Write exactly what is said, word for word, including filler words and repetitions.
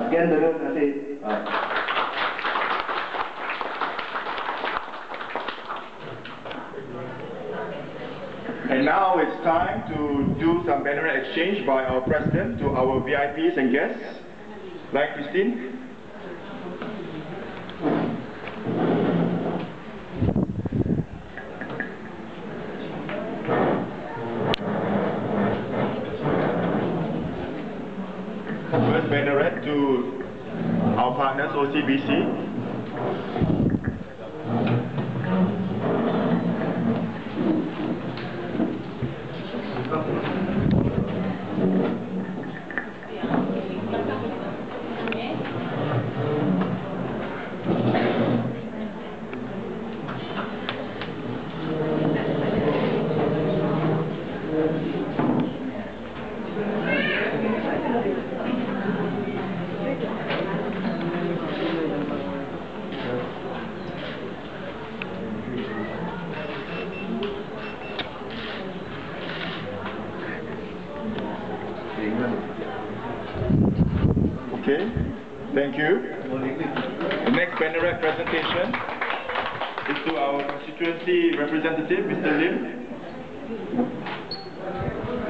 Sekian, terima kasih. And now it's time to do some banner exchange by our president to our V I Ps and guests. Like Christine. First banneret to our partners O C B C. Okay, thank you. The next banneret presentation is to our constituency representative, Mister Lim.